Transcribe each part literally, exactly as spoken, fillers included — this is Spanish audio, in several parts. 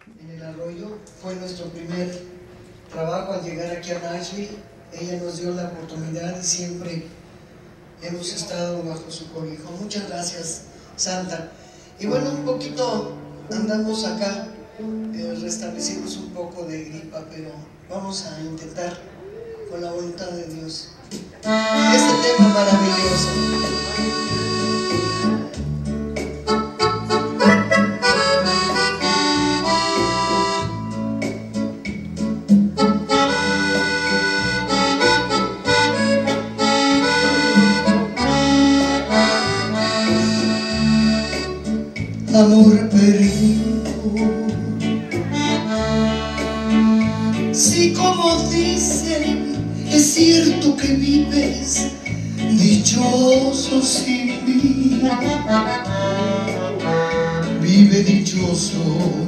en el Arroyo. Fue nuestro primer trabajo al llegar aquí a Nashville. Ella nos dio la oportunidad y siempre hemos estado bajo su cobijo. Muchas gracias, Santa. Y bueno, un poquito andamos acá, eh, restablecimos un poco de gripa, pero vamos a intentar con la voluntad de Dios este tema maravilloso. Amor perdido, si como dicen es cierto que vives dichoso sin mí, vive dichoso.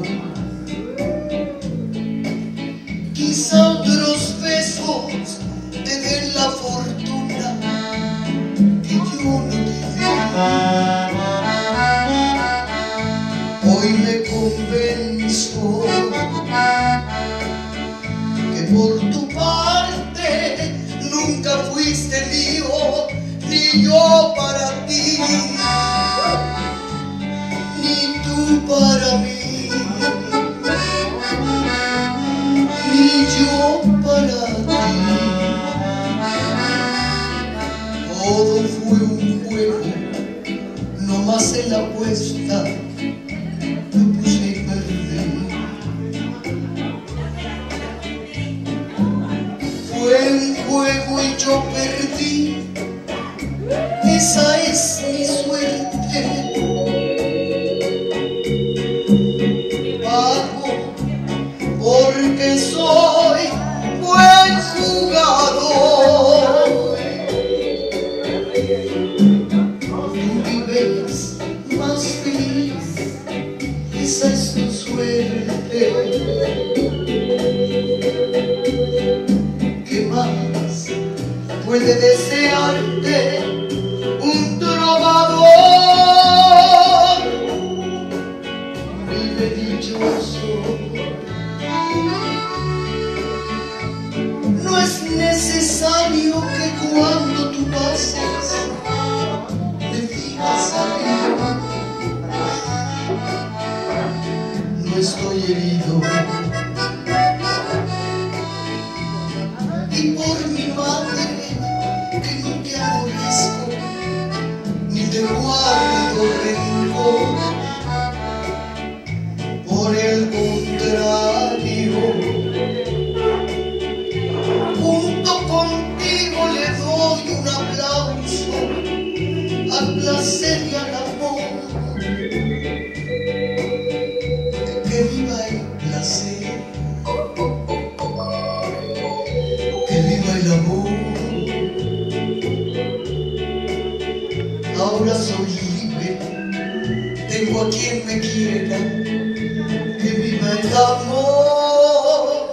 Quizá otros besos te den la fortuna que yo no te di. Hoy me convenzo que por tu parte nunca fuiste mío, ni yo para ti, ni tú para mí, ni yo para ti. Todo fue un juego, no más en la apuesta. Fue un juego y yo perdí, esa es mi suerte. Pago porque soy buen jugador. Tú vives más feliz, esa es tu suerte. ¿Qué más puede desearte un trovador? Vive dichoso. No es necesario que cuando tú pases me digas adiós. No estoy herido. Y por mi madre, que no te aborrezco, ni te guardo rencor. Por el contrario, junto contigo le doy un aplauso al placer y al amor. Que viva el placer, que viva el amor. Ahora soy libre, tengo a quien me quiera. Que viva el amor.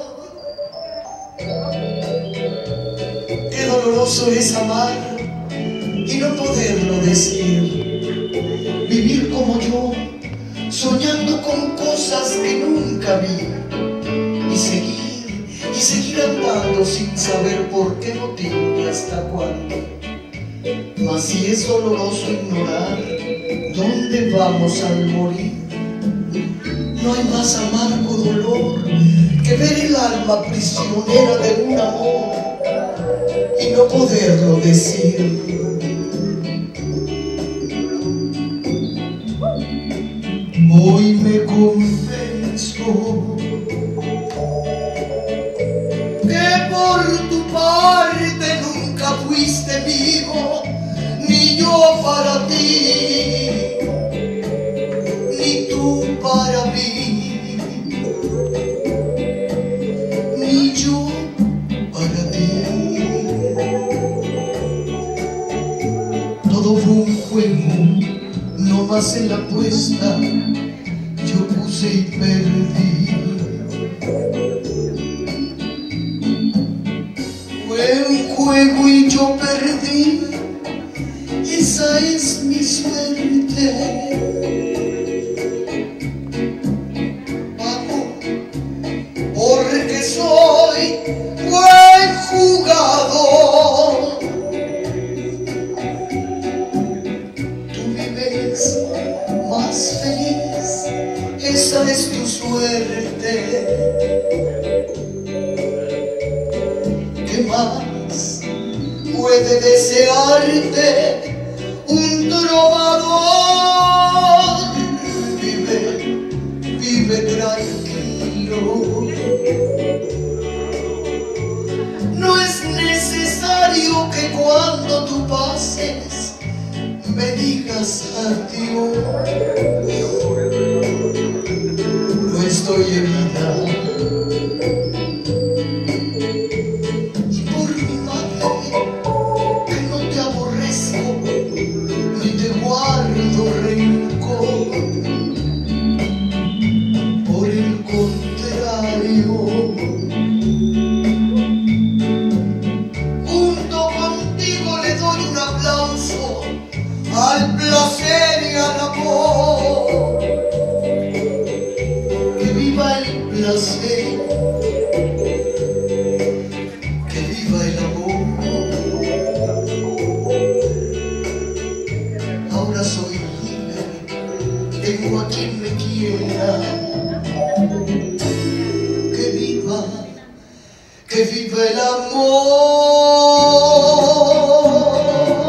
Qué doloroso es amar y no poderlo decir. Vivir como yo, soñando con cosas que nunca vi. Y seguir, y seguir andando sin saber por qué motivo ni hasta cuándo. Mas si es doloroso ignorar dónde vamos al morir, no hay más amargo dolor que ver el alma prisionera de un amor y no poderlo decir. Hoy me convenzo que por tu parte nunca fuiste vivo, ni yo para ti, ni tú para mí, ni yo para ti. Todo fue un juego, no más en la apuesta yo puse y perdí. Fue un juego y yo perdí, esa es mi suerte. Pago esa es tu suerte. ¿Qué más puede desearte un trovador? Vive, vive tranquilo. No es necesario que cuando tú pases me digas adiós. No estoy herida y por mi madre que no te aborrezco ni te guardo rencor. Por el contrario, junto contigo le doy un aplauso al placer y al amor. Que viva el placer, que viva el amor. Ahora soy libre, tengo a quien me quiera. Que viva, que viva el amor.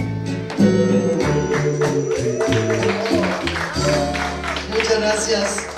Muchas gracias.